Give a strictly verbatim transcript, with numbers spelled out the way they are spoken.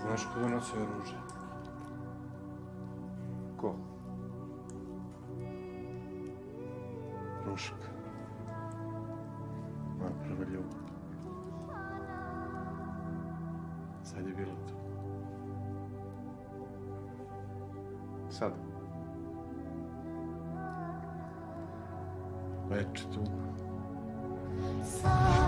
Znaš ko donosi oružje? Ko? Ruška. Moja prva ljubav. Sad je bilo to. Sad. Veče tuga.